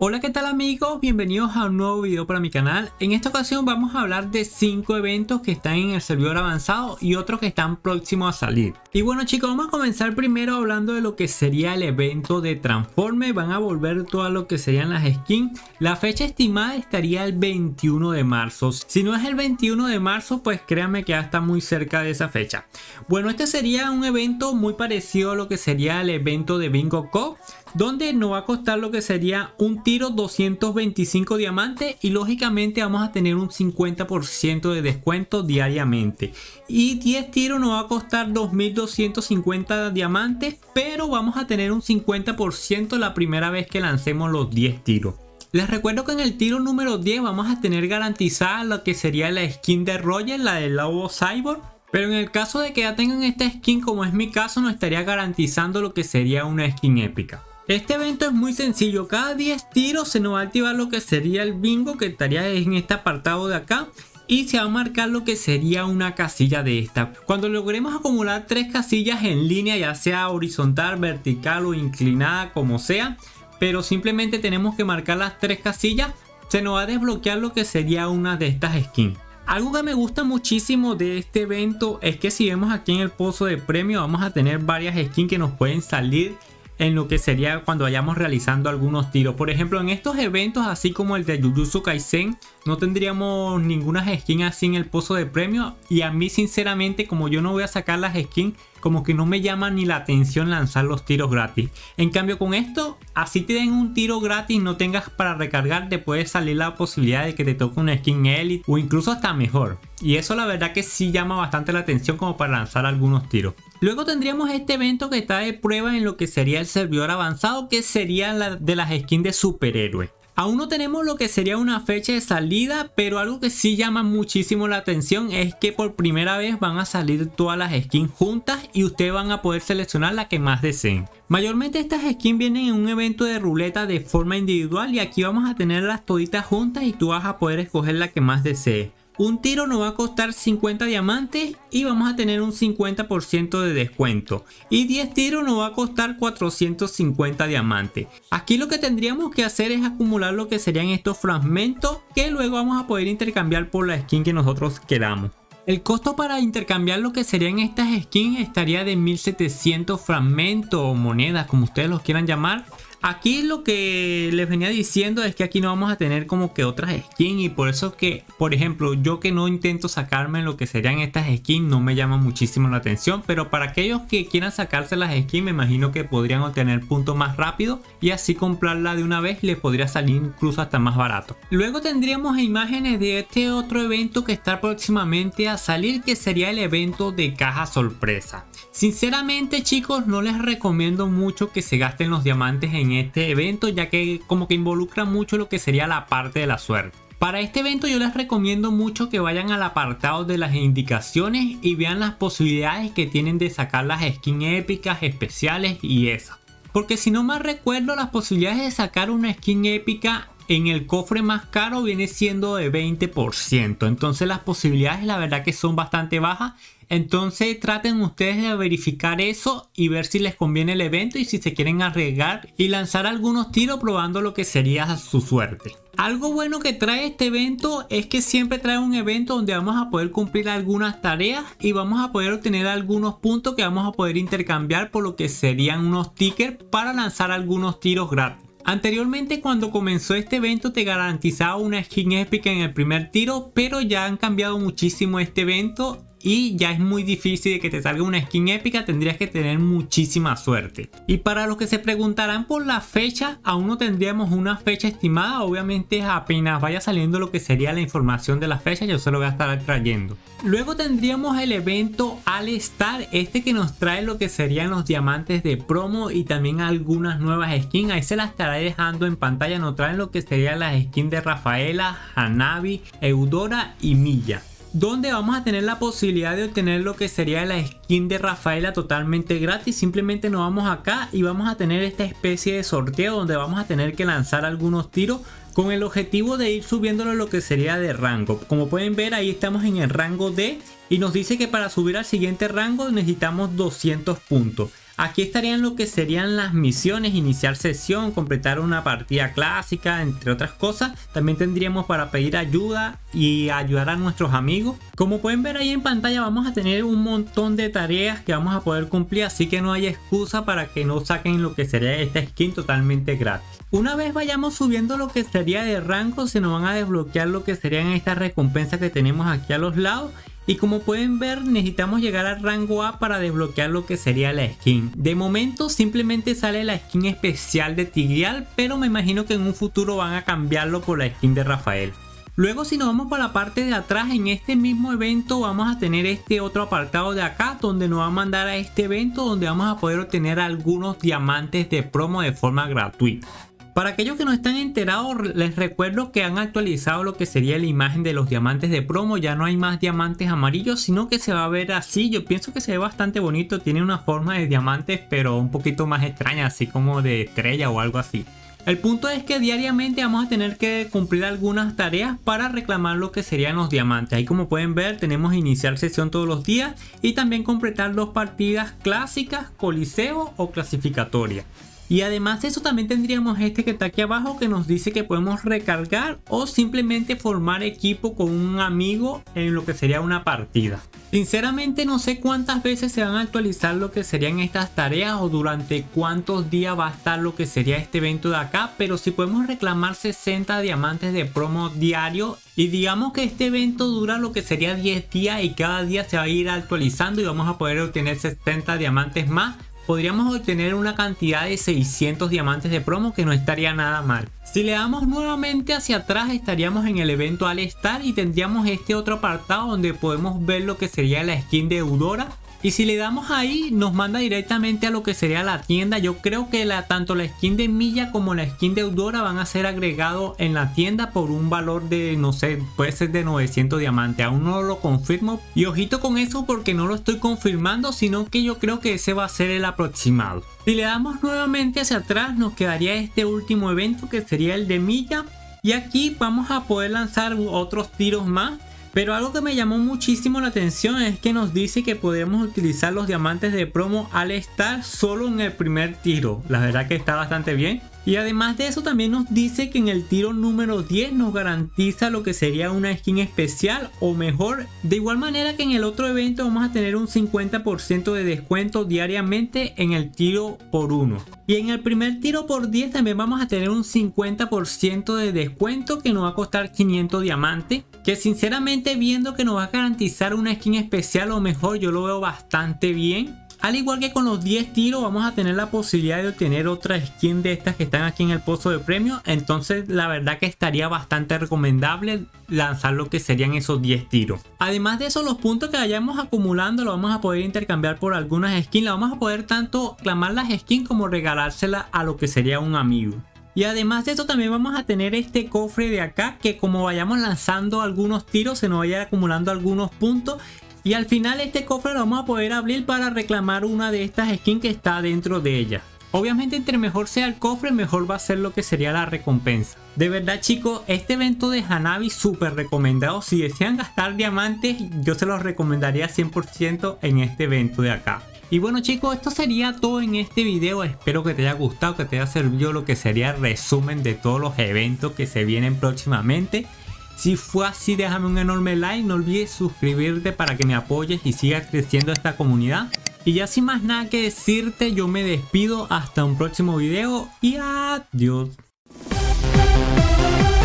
Hola, ¿qué tal amigos? Bienvenidos a un nuevo video para mi canal. En esta ocasión vamos a hablar de 5 eventos que están en el servidor avanzado y otros que están próximos a salir. Y bueno chicos, vamos a comenzar primero hablando de lo que sería el evento de Transforme. Van a volver todo lo que serían las skins. La fecha estimada estaría el 21 de marzo. Si no es el 21 de marzo, pues créanme que ya está muy cerca de esa fecha. Bueno, este sería un evento muy parecido a lo que sería el evento de Bingo Co, donde nos va a costar lo que sería un tiro 225 diamantes y lógicamente vamos a tener un 50% de descuento diariamente. Y 10 tiros nos va a costar 2250 diamantes, pero vamos a tener un 50% la primera vez que lancemos los 10 tiros. Les recuerdo que en el tiro número 10 vamos a tener garantizada lo que sería la skin de Roger, la del Lobo Cyborg. Pero en el caso de que ya tengan esta skin, como es mi caso, nos estaría garantizando lo que sería una skin épica. Este evento es muy sencillo, cada 10 tiros se nos va a activar lo que sería el bingo, que estaría en este apartado de acá, y se va a marcar lo que sería una casilla de esta. Cuando logremos acumular 3 casillas en línea, ya sea horizontal, vertical o inclinada, como sea, pero simplemente tenemos que marcar las 3 casillas, se nos va a desbloquear lo que sería una de estas skins. Algo que me gusta muchísimo de este evento es que si vemos aquí en el pozo de premio vamos a tener varias skins que nos pueden salir en lo que sería cuando vayamos realizando algunos tiros. Por ejemplo, en estos eventos, así como el de Jujutsu Kaisen, no tendríamos ninguna skin así en el pozo de premio. Y a mí sinceramente, como yo no voy a sacar las skins, como que no me llama ni la atención lanzar los tiros gratis. En cambio con esto, así te den un tiro gratis, no tengas para recargar, te puede salir la posibilidad de que te toque una skin Elite o incluso hasta mejor. Y eso la verdad que sí llama bastante la atención como para lanzar algunos tiros. Luego tendríamos este evento que está de prueba en lo que sería el servidor avanzado, que sería la de las skins de superhéroes. Aún no tenemos lo que sería una fecha de salida, pero algo que sí llama muchísimo la atención es que por primera vez van a salir todas las skins juntas y ustedes van a poder seleccionar la que más deseen. Mayormente estas skins vienen en un evento de ruleta de forma individual y aquí vamos a tenerlas toditas juntas y tú vas a poder escoger la que más desees. Un tiro nos va a costar 50 diamantes y vamos a tener un 50% de descuento. Y 10 tiros nos va a costar 450 diamantes. Aquí lo que tendríamos que hacer es acumular lo que serían estos fragmentos que luego vamos a poder intercambiar por la skin que nosotros queramos. El costo para intercambiar lo que serían estas skins estaría de 1700 fragmentos o monedas, como ustedes los quieran llamar. Aquí lo que les venía diciendo es que aquí no vamos a tener como que otras skins y por eso que, por ejemplo, yo que no intento sacarme lo que serían estas skins no me llama muchísimo la atención, pero para aquellos que quieran sacarse las skins me imagino que podrían obtener puntos más rápido y así comprarla de una vez les podría salir incluso hasta más barato. Luego tendríamos imágenes de este otro evento que está próximamente a salir, que sería el evento de caja sorpresa. Sinceramente chicos, no les recomiendo mucho que se gasten los diamantes en este evento, ya que como que involucra mucho lo que sería la parte de la suerte. Para este evento yo les recomiendo mucho que vayan al apartado de las indicaciones y vean las posibilidades que tienen de sacar las skins épicas, especiales y esas. Porque si no mal recuerdo, las posibilidades de sacar una skin épica en el cofre más caro viene siendo de 20%. Entonces las posibilidades la verdad que son bastante bajas. Entonces traten ustedes de verificar eso y ver si les conviene el evento y si se quieren arriesgar y lanzar algunos tiros probando lo que sería su suerte. Algo bueno que trae este evento es que siempre trae un evento donde vamos a poder cumplir algunas tareas y vamos a poder obtener algunos puntos que vamos a poder intercambiar por lo que serían unos tickets para lanzar algunos tiros gratis. Anteriormente cuando comenzó este evento te garantizaba una skin épica en el primer tiro, pero ya han cambiado muchísimo este evento y ya es muy difícil de que te salga una skin épica, tendrías que tener muchísima suerte. Y para los que se preguntarán por la fecha, aún no tendríamos una fecha estimada, obviamente apenas vaya saliendo lo que sería la información de la fecha yo se lo voy a estar trayendo. Luego tendríamos el evento All Star, este que nos trae lo que serían los diamantes de promo y también algunas nuevas skins, ahí se las estaré dejando en pantalla, nos traen lo que serían las skins de Rafaela, Hanabi, Eudora y Milla, donde vamos a tener la posibilidad de obtener lo que sería la skin de Rafaela totalmente gratis. Simplemente nos vamos acá y vamos a tener esta especie de sorteo donde vamos a tener que lanzar algunos tiros con el objetivo de ir subiéndolo lo que sería de rango. Como pueden ver, ahí estamos en el rango D y nos dice que para subir al siguiente rango necesitamos 200 puntos. Aquí estarían lo que serían las misiones: iniciar sesión, completar una partida clásica, entre otras cosas. También tendríamos para pedir ayuda y ayudar a nuestros amigos. Como pueden ver ahí en pantalla, vamos a tener un montón de tareas que vamos a poder cumplir, así que no hay excusa para que no saquen lo que sería esta skin totalmente gratis. Una vez vayamos subiendo lo que sería de rango, se nos van a desbloquear lo que serían estas recompensas que tenemos aquí a los lados. Y como pueden ver, necesitamos llegar al rango A para desbloquear lo que sería la skin. De momento simplemente sale la skin especial de Tigreal, pero me imagino que en un futuro van a cambiarlo por la skin de Rafael. Luego, si nos vamos para la parte de atrás, en este mismo evento vamos a tener este otro apartado de acá, donde nos va a mandar a este evento donde vamos a poder obtener algunos diamantes de promo de forma gratuita. Para aquellos que no están enterados, les recuerdo que han actualizado lo que sería la imagen de los diamantes de promo. Ya no hay más diamantes amarillos, sino que se va a ver así. Yo pienso que se ve bastante bonito. Tiene una forma de diamantes, pero un poquito más extraña, así como de estrella o algo así. El punto es que diariamente vamos a tener que cumplir algunas tareas para reclamar lo que serían los diamantes. Ahí, como pueden ver, tenemos iniciar sesión todos los días y también completar 2 partidas clásicas, coliseo o clasificatoria. Y además de eso también tendríamos este que está aquí abajo, que nos dice que podemos recargar o simplemente formar equipo con un amigo en lo que sería una partida. Sinceramente no sé cuántas veces se van a actualizar lo que serían estas tareas o durante cuántos días va a estar lo que sería este evento de acá, pero si podemos reclamar 60 diamantes de promo diario, y digamos que este evento dura lo que sería 10 días y cada día se va a ir actualizando y vamos a poder obtener 70 diamantes más. Podríamos obtener una cantidad de 600 diamantes de promo, que no estaría nada mal. Si le damos nuevamente hacia atrás, estaríamos en el evento All Star y tendríamos este otro apartado donde podemos ver lo que sería la skin de Eudora. Y si le damos ahí, nos manda directamente a lo que sería la tienda. Yo creo que tanto la skin de Milla como la skin de Eudora van a ser agregados en la tienda por un valor de, no sé, puede ser de 900 diamantes. Aún no lo confirmo. Y ojito con eso, porque no lo estoy confirmando, sino que yo creo que ese va a ser el aproximado. Si le damos nuevamente hacia atrás, nos quedaría este último evento, que sería el de Milla. Y aquí vamos a poder lanzar otros tiros más. Pero algo que me llamó muchísimo la atención es que nos dice que podemos utilizar los diamantes de promo al estar solo en el primer tiro. La verdad que está bastante bien. Y además de eso también nos dice que en el tiro número 10 nos garantiza lo que sería una skin especial o mejor. De igual manera que en el otro evento vamos a tener un 50% de descuento diariamente en el tiro por 1. Y en el primer tiro por 10 también vamos a tener un 50% de descuento que nos va a costar 500 diamantes. Que sinceramente, viendo que nos va a garantizar una skin especial o mejor, yo lo veo bastante bien. Al igual que con los 10 tiros vamos a tener la posibilidad de obtener otra skin de estas que están aquí en el pozo de premio. Entonces la verdad que estaría bastante recomendable lanzar lo que serían esos 10 tiros. Además de eso, los puntos que vayamos acumulando lo vamos a poder intercambiar por algunas skins. La vamos a poder tanto clamar las skins como regalárselas a lo que sería un amigo. Y además de eso también vamos a tener este cofre de acá, que como vayamos lanzando algunos tiros se nos vaya acumulando algunos puntos. Y al final este cofre lo vamos a poder abrir para reclamar una de estas skins que está dentro de ella. Obviamente, entre mejor sea el cofre, mejor va a ser lo que sería la recompensa. De verdad, chicos, este evento de Hanabi súper recomendado. Si desean gastar diamantes, yo se los recomendaría 100% en este evento de acá. Y bueno, chicos, esto sería todo en este video. Espero que te haya gustado, que te haya servido lo que sería el resumen de todos los eventos que se vienen próximamente. Si fue así, déjame un enorme like, no olvides suscribirte para que me apoyes y sigas creciendo esta comunidad. Y ya sin más nada que decirte, yo me despido hasta un próximo video y adiós.